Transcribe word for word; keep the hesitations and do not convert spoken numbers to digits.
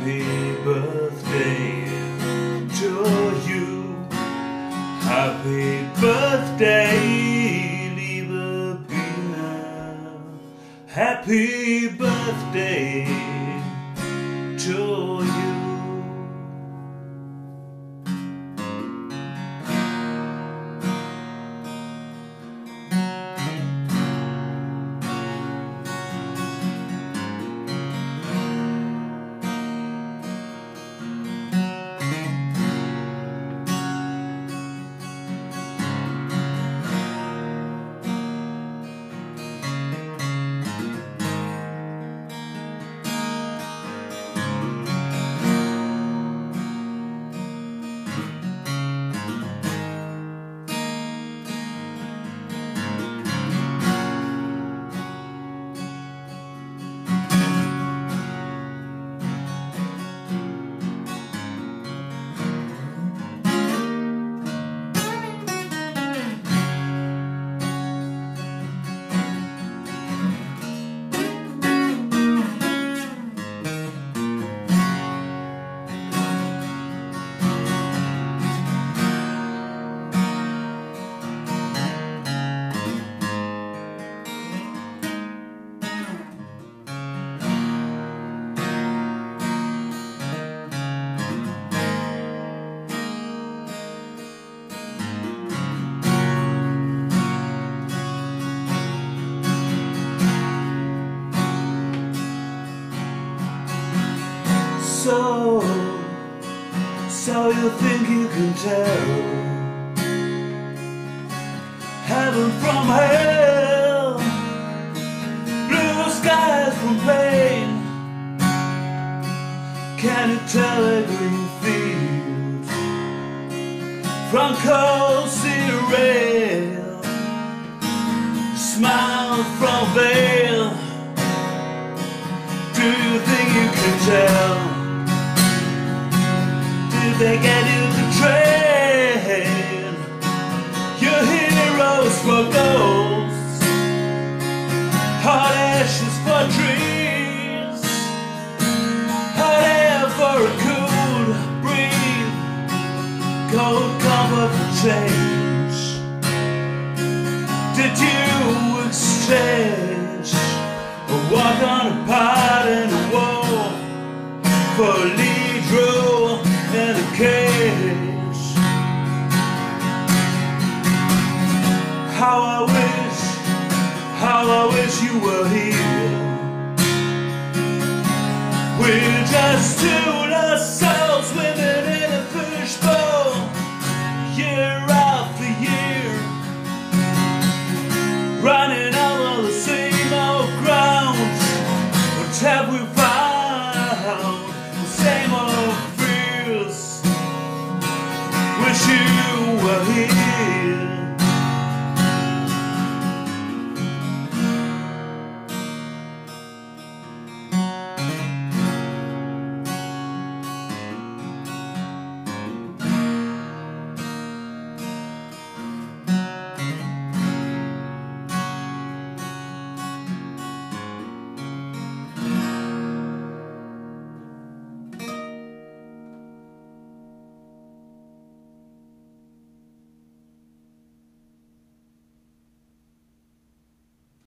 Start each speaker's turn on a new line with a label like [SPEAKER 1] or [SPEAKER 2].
[SPEAKER 1] Happy birthday to you. Happy birthday, liebe Biene. Happy birthday to you. So, so you think you can tell heaven from hell, blue skies from pain? Can you tell a green field from cold cereal, smile from veil? Do you think you can tell? They get you the train, your heroes for ghosts, hot ashes for dreams, hot air for a cool breeze, cold comfort for change. Did you exchange a walk on a part in a wall for a lead role in a cage? How I wish, how I wish you were here. We're just two lost souls swimming in a fishbowl, year after year, running over the same old ground. What have we found? The same old wish you were here.